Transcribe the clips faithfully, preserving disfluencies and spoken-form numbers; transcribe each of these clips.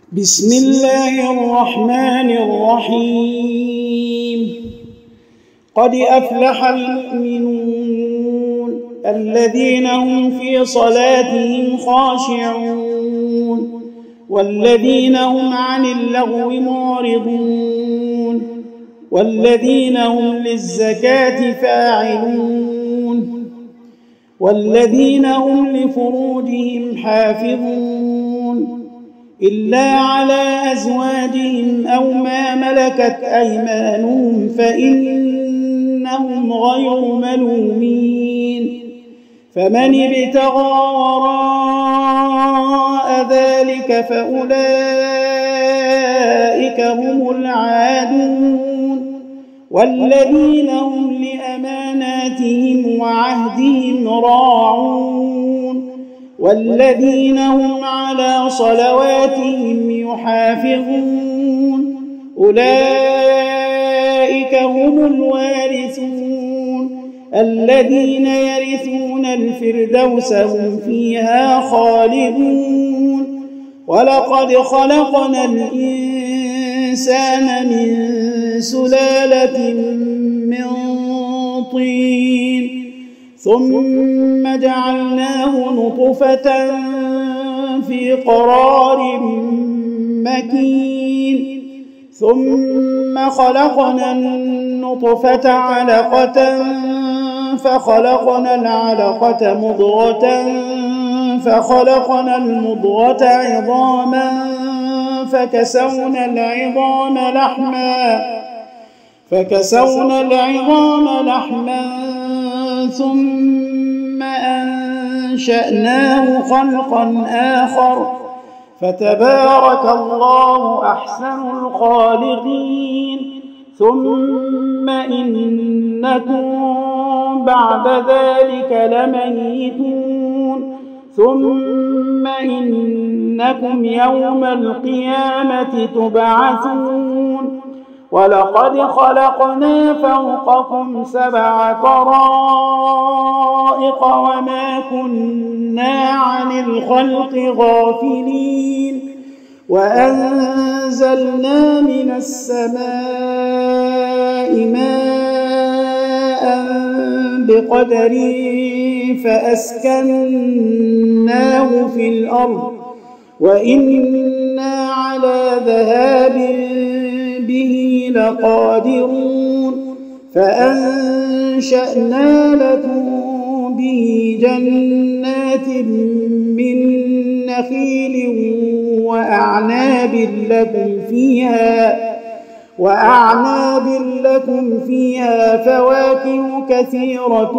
بسم الله الرحمن الرحيم قد أفلح المؤمنون الذين هم في صلاتهم خاشعون والذين هم عن اللغو معرضون والذين هم للزكاة فاعلون والذين هم لفروجهم حافظون إلا على أزواجهم أو ما ملكت أيمانهم فإنهم غير ملومين فمن ابتغى وراء ذلك فأولئك هم العادون والذين هم لأماناتهم وعهدهم راعون والذين هم على صلواتهم يحافظون أولئك هم الوارثون الذين يرثون الفردوس هم فيها خالدون ولقد خلقنا الإنسان من سلالة من طين ثم جعلناه نطفة في قرار مكين ثم خلقنا النطفة علقة فخلقنا العلقة مضغة فخلقنا المضغة عظاما فكسونا العظام لحما فكسونا العظام لحما ثم أنشأناه خلقا آخر فتبارك الله أحسن الخالقين ثم إنكم بعد ذلك لميتون ثم إنكم يوم القيامة تبعثون ولقد خلقنا فوقكم سبع طرائق وما كنا عن الخلق غافلين وأنزلنا من السماء ماء بقدر فأسكناه في الأرض وإنا على ذهاب به لقادرون فأنشأنا لكم به جنات من نخيل وأعناب لكم فيها وأعناب لكم فيها فواكه كثيرة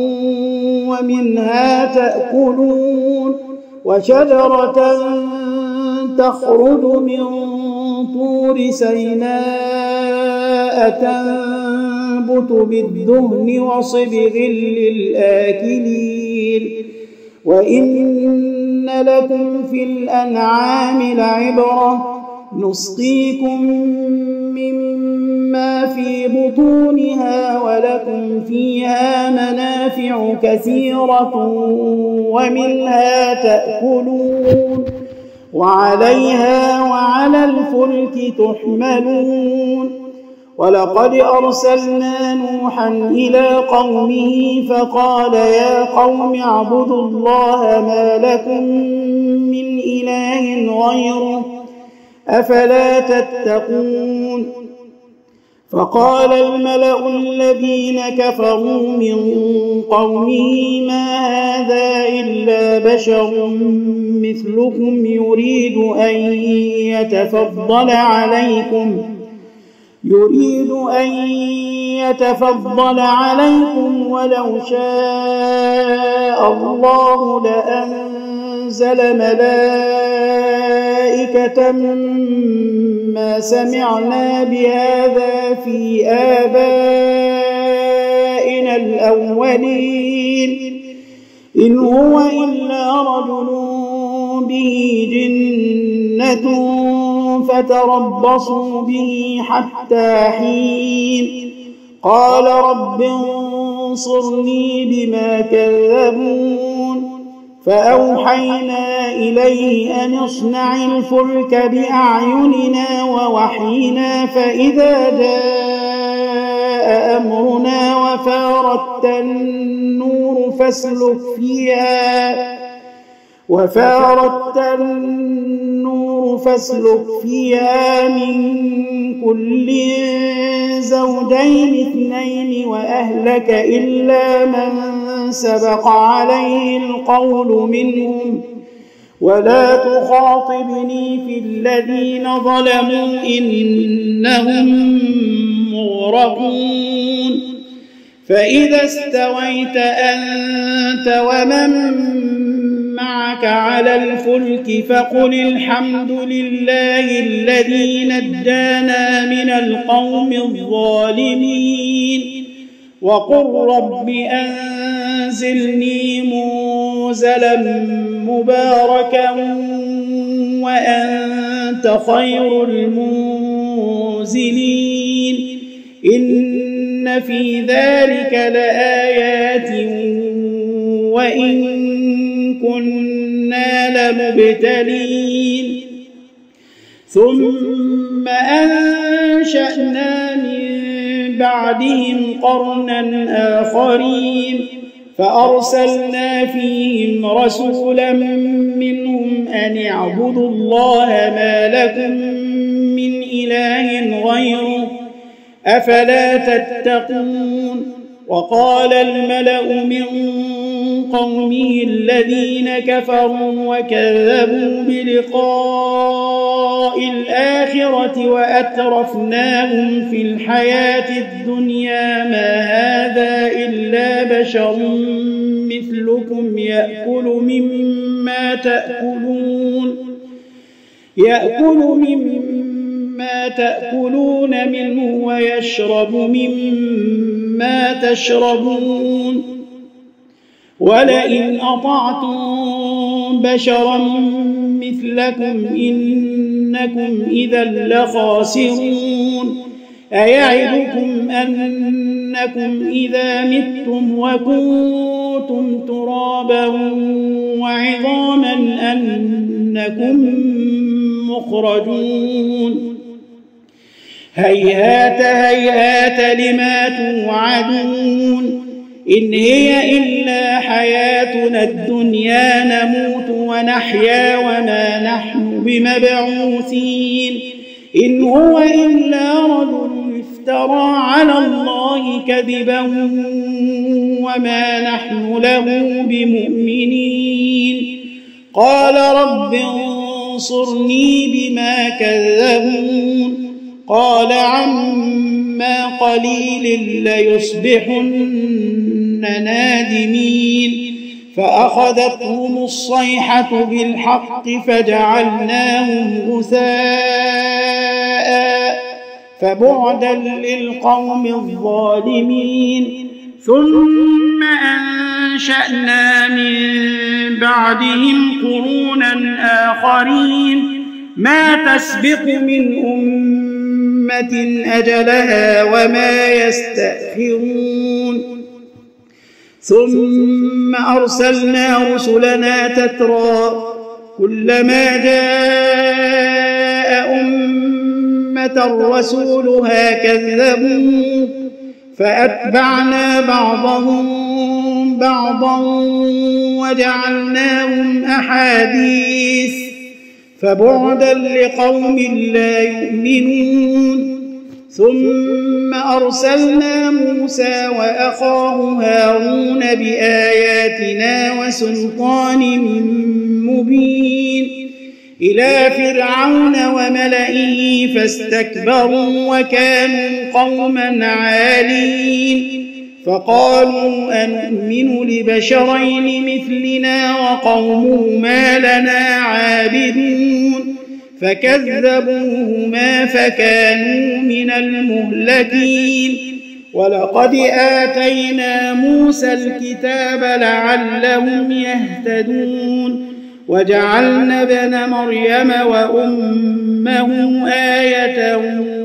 ومنها تأكلون وشجرة تخرج من طور سيناء تنبت بالدهن وصبغ للآكلين وإن لكم في الأنعام لعبرة نسقيكم مما في بطونها ولكم فيها منافع كثيرة ومنها تأكلون وعليها وعلى الفلك تحملون ولقد أرسلنا نوحا إلى قومه فقال يا قوم اعبدوا الله ما لكم من إله غيره أفلا تتقون فقال الملأ الذين كفروا من قومه ما هذا إلا بشر مثلكم يريد أن يتفضل عليكم يريد أن يتفضل عليكم ولو شاء الله لأنزل ملائكة ما سمعنا بهذا في آبائنا الأولين إن هو إلا رجل به جنة فتربصوا به حتى حين قال رب انصرني بما كذبون فأوحينا إليه أن اصنع الفلك بأعيننا ووحينا فإذا جاء أمرنا وفارت النور فاسلك فيها وفارت النور فاسلك فيها من كل زوجين اثنين وأهلك إلا من سبق عليه القول منهم ولا تخاطبني في الذين ظلموا إنهم مغرقون فإذا استويت أنت ومن معك على الفلك فقل الحمد لله الذي نجانا من القوم الظالمين وقل رب أنزلني منزلا مباركا وأنت خير المنزلين إن في ذلك لآيات وإن كنا لمبتلين ثم أنشأنا من بعدهم قرنا آخرين فأرسلنا فيهم رسولا منهم أن اعبدوا الله ما لكم من إله غيره أفلا تتقون وقال الملأ من قومه الذين كفروا وكذبوا بلقاء الآخرة وأترفناهم في الحياة الدنيا ما هذا إلا بشر مثلكم يأكل مما تأكلون يأكل مما تأكلون منه ويشرب مما تشربون ولئن أطعتم بشرا مثلكم إنكم إذا لخاسرون أيعدكم أنكم إذا متم وكنتم ترابا وعظاما أنكم مخرجون هيهات هيهات لما توعدون إن هي إلا حياتنا الدنيا نموت ونحيا وما نحن بمبعوثين إن هو إلا رجل افترى على الله كذبا وما نحن له بمؤمنين قال رب انصرني بما كذبون قال عما قليل ليصبحن نادمين فأخذتهم الصيحة بالحق فجعلناهم غثاء فبعدا للقوم الظالمين ثم أنشأنا من بعدهم قرونا آخرين ما تسبق من أمة أجلها وما يستأخرون ثم أرسلنا رسلنا تترى كلما جاء أمة رسولها كذبوا فأتبعنا بعضهم بعضا وجعلناهم أحاديث فبعدا لقوم لا يؤمنون ثم أرسلنا موسى وأخاه هارون بآياتنا وسلطان مبين إلى فرعون وملئه فاستكبروا وكانوا قوما عالين فقالوا أنؤمن لبشرين مثلنا وقومهما لنا عابدون فكذبوهما فكانوا من المهلكين ولقد آتينا موسى الكتاب لعلهم يهتدون وجعلنا ابن مريم وأمه آية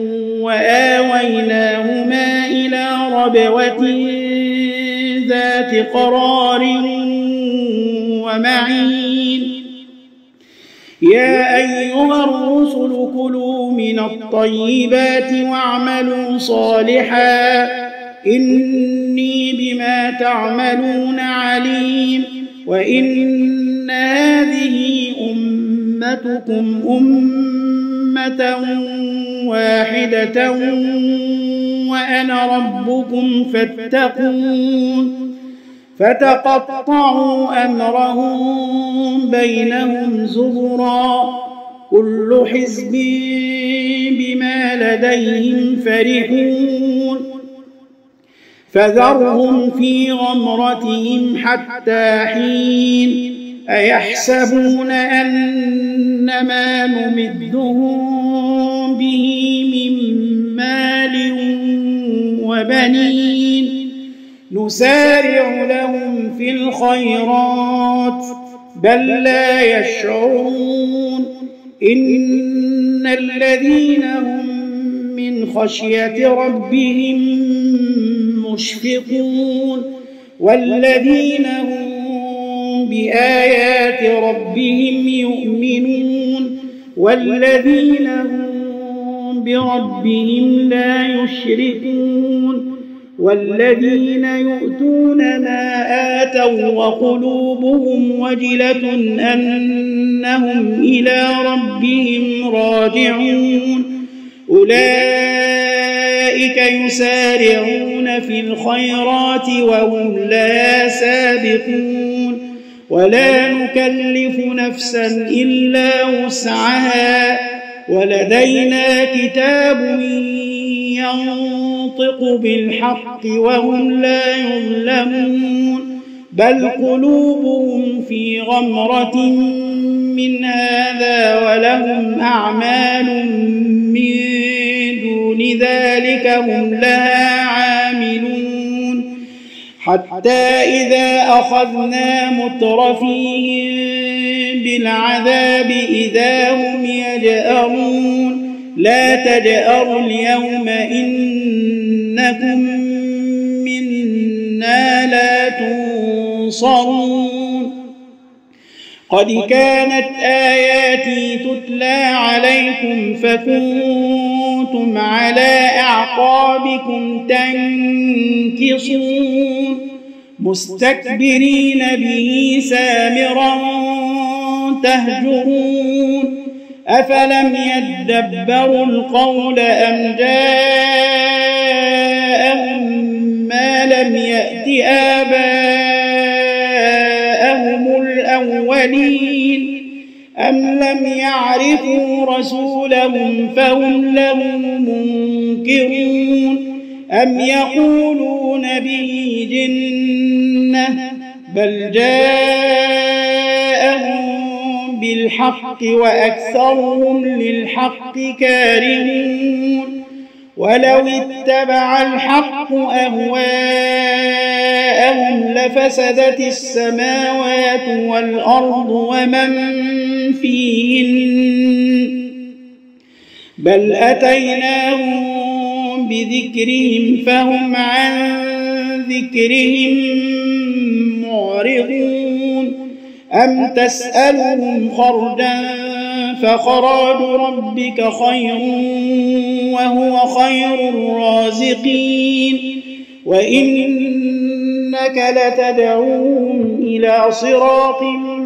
وآويناهما إلى ربوة ذات قرار ومعين يا أيها الرسل كلوا من الطيبات واعملوا صالحا إني بما تعملون عليم وإن هذه أمتكم أمة واحدة وأنا ربكم فاتقون فتقطعوا أمرهم بينهم زبرا كل حزب بما لديهم فرحون فذرهم في غمرتهم حتى حين أيحسبون أن ما نمدهم به من مال وبنين نسارع لهم في الخيرات بل لا يشعرون إن الذين هم من خشية ربهم مشفقون والذين هم بآيات ربهم يؤمنون والذين هم بربهم لا يشركون والذين يؤتون ما آتوا وقلوبهم وجلة أنهم إلى ربهم راجعون أولئك يسارعون في الخيرات وهم لا سابقون ولا نكلف نفسا إلا وسعها ولدينا كتاب ينطق بالحق وهم لا يظلمون بل قلوبهم في غمرة من هذا ولهم أعمال من دون ذلك هم لها عاملون حتى إذا أخذنا مترفيهم بالعذاب إذا هم يجأرون لا تجأروا اليوم إنكم منا لا تنصرون قد كانت آياتي تتلى عليكم فكنتم على أعقابكم تنكصون مستكبرين به سامرا تهجرون أفلم يدبروا القول أم جاءهم ما لم يأت آباءهم الأولين أم لم يعرفوا رسولهم فهم له منكرون أم يقولون به جنة بل جاءهم بالحق وأكثرهم للحق كارهون ولو اتبع الحق أهواءهم لفسدت السماوات والأرض ومن فيهن بل أتيناهم بذكرهم فهم عن ذكرهم معرضون أم تسألهم خرجا فخراج ربك خير وهو خير الرازقين وإنك لتدعوهم إلى صراط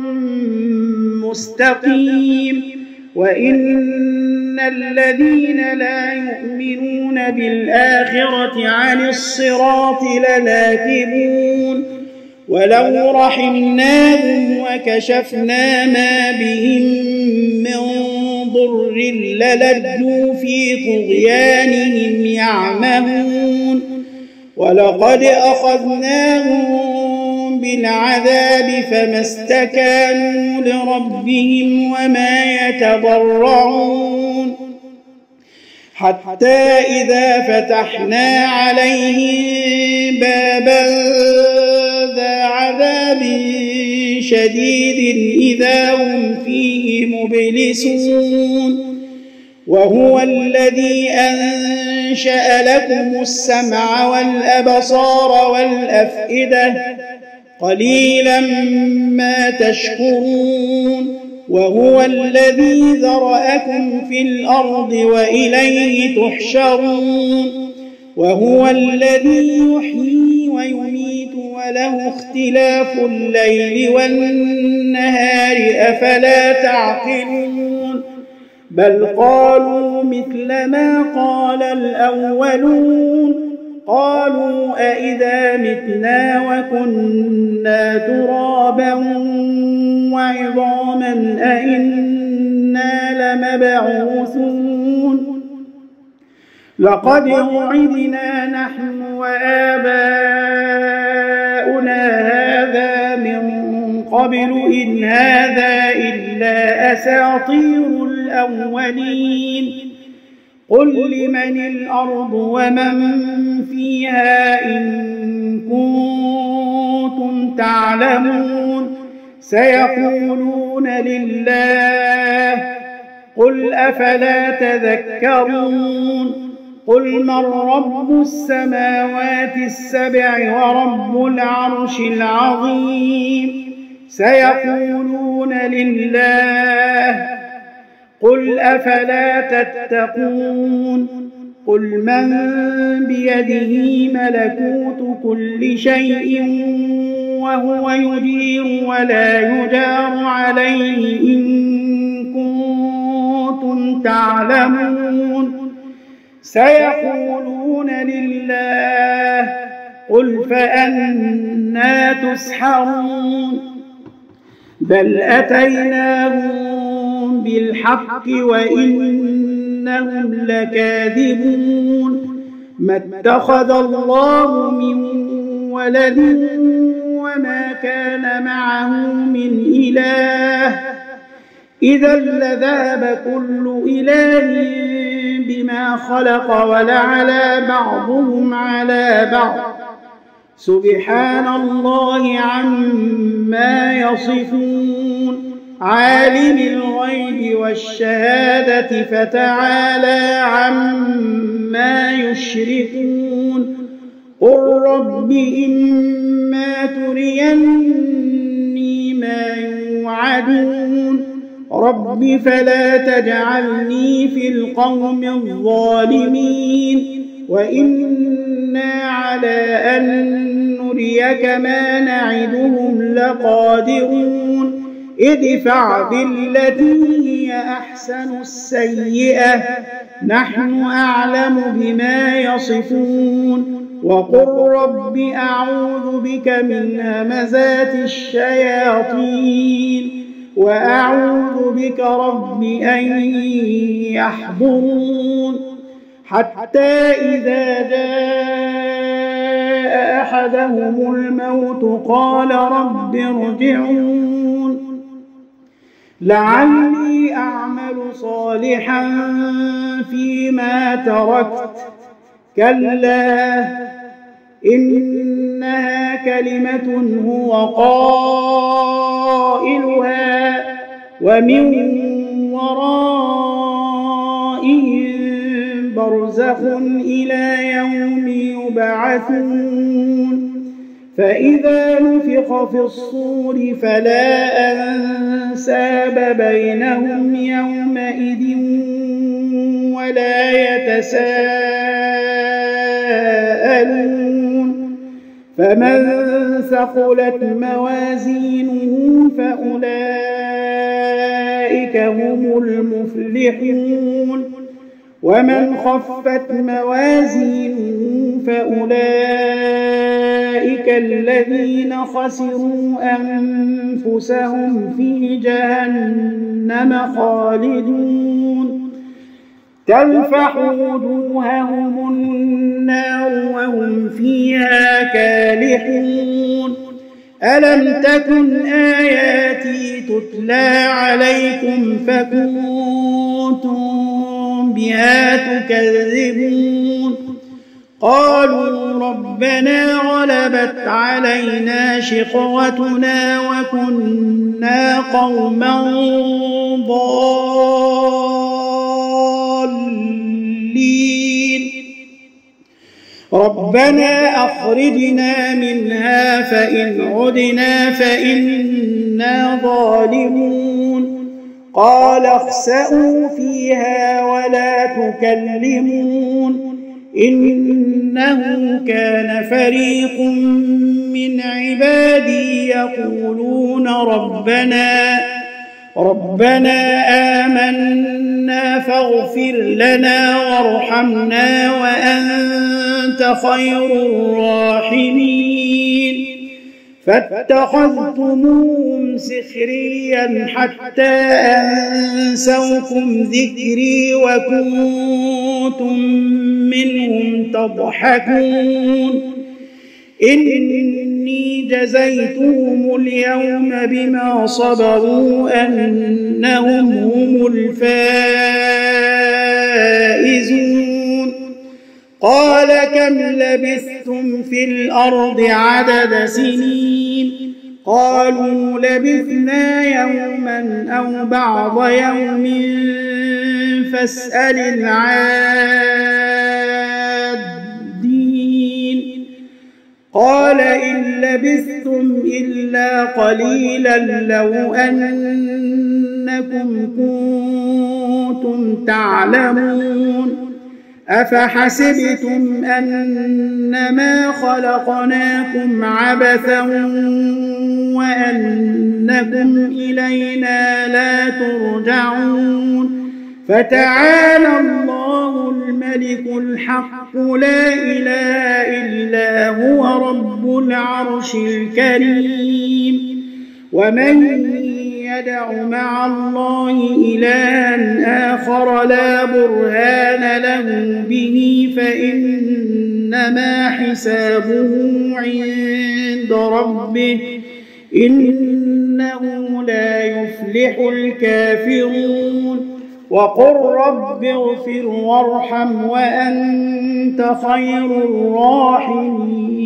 مستقيم وإن الذين لا يؤمنون بالآخرة عن الصراط لناكبون ولو رحمناهم وكشفنا ما بهم من ضر للجوا في طغيانهم يعمهون ولقد أخذناهم بالعذاب فما استكانوا لربهم وما يتضرعون حتى إذا فتحنا عليهم بابا ذا عذاب شديد إذا هم فيه مبلسون وهو الذي أنشأ لكم السمع والأبصار والأفئدة قليلا ما تشكرون وهو الذي ذرأكم في الأرض وإليه تحشرون وهو الذي يحيي ويميت وله اختلاف الليل والنهار أفلا تعقلون بل قالوا مثل ما قال الأولون قالوا أئذا متنا وكنا ترابا وعظاما أئنا لمبعوثون لقد وعدنا نحن وآباؤنا هذا من قبل إن هذا إلا أساطير الأولين قل لمن الأرض ومن فيها إن كنتم تعلمون سيقولون لله قل أفلا تذكرون قل من رب السماوات السبع ورب العرش العظيم سيقولون لله قل أفلا تتقون قل من بيده ملكوت كل شيء وهو يجير ولا يجار عليه إن كنتم تعلمون سيقولون لله قل فأنى تسحرون بل أتيناهم بالحق وإنهم لكاذبون ما اتخذ الله من ولد وما كان معه من إله إذا لذهب كل إله بما خلق ولعلى بعضهم على بعض سبحان الله عما يصفون عالم الغيب والشهادة فتعالى عما يشركون قل رب إما تريني ما يوعدون رب فلا تجعلني في القوم الظالمين وإنا على أن نريك ما نعدهم لقادرون ادفع بالتي هي أحسن السيئة نحن أعلم بما يصفون وقل رب أعوذ بك من همزات الشياطين وأعوذ بك رب أن يحضرون حتى إذا جاء أحدهم الموت قال رب ارجعون لعلي أعمل صالحا فيما تركت كلا إنها كلمة هو قائلها ومن ورائهم برزخ إلى يوم يبعثون فإذا نفخ في الصور فلا أنساب بينهم يومئذ ولا يتساءلون فمن ثقلت موازينه فأولئك هم المفلحون ومن خفت موازينه فأولئك الذين خسروا أنفسهم في جهنم خالدون تلفح وجوههم النار وهم فيها كالحون ألم تكن آياتي تتلى عليكم فكنتم بها تكذبون قالوا ربنا غلبت علينا شقوتنا وكنا قوما ضالين ربنا أخرجنا منها فإن عدنا فإنا ظالمون قال اخسئوا فيها ولا تكلمون إنه كان فريق من عبادي يقولون ربنا ربنا آمنا فاغفر لنا وارحمنا وأنت خير الراحمين فاتخذتموهم سخريا حتى أنسوكم ذكري وكنتم منهم تضحكون إني جزيتهم اليوم بما صبروا أنهم هم الفائزون قال كم لبثتم في الأرض عدد سنين قالوا لبثنا يوما أو بعض يوم فاسأل العادين قال إن لبثتم إلا قليلا لو أنكم كنتم تعلمون أفحسبتم أنما خلقناكم عبثا وأنكم إلينا لا ترجعون فتعالى الله الملك الحق لا إله إلا هو رب العرش الكريم ومن يدع مع الله إلها آخر لا برهان له به فإنما حسابه عند ربه إنه لا يفلح الكافرون وقل رب اغفر وارحم وأنت خير الراحمين